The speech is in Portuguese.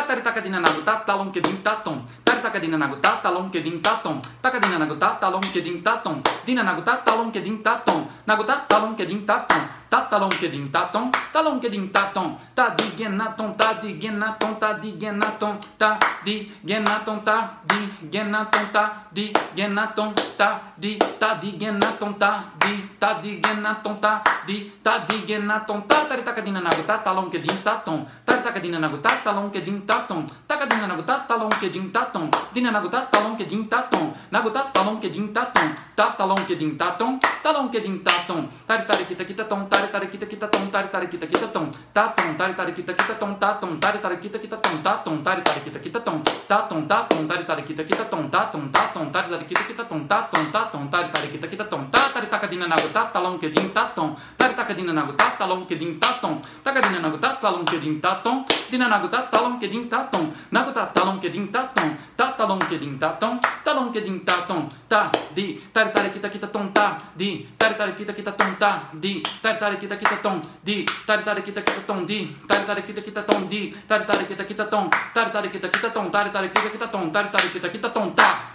taritaka dinanago ta talon que din taton taritaka dinanago ta talon que din taton taka dinanago ta talon que din taton dinanago ta talon que din taton nago ta talon que din taton talon que din taton talon que din taton ta digenaton ta digenaton ta digenaton ta digenaton ta digenaton ta digenaton ta di ta digenaton ta di ta digenaton ta di ta digenaton ta taritaka dinanago ta talon que din taton taritaka dinanago ta talon que din taton taka dinanago ta talon que din taton dinanago ta talon que din taton nago ta talon que din taton ta talon que din taton talon que din taton taritari kita kita ton taritari kita kita ton taritari kita kita ton taton taritari kita kita ton taton taritari kita kita ton taton taritari kita kita ton taton taton taritari kita kita ton taton taton taritari kita kita ton taton taton taritari kita kita ton taritaka dinanago ta talon que din taton taritaka dinanago ta talon que din taton taka dinanago ta talon que din taton dinanago ta talon que din taton nago ta talon que din taton ta talon que din taton talon que din taton ta di taritari kita kita ton ta di taritari kita kita ton ta di taritari kita kita ton di taritari kita kita ton di taritari kita kita ton di taritari kita kita ton taritari kita kita ton taritari kita kita ton taritari kita kita ton ta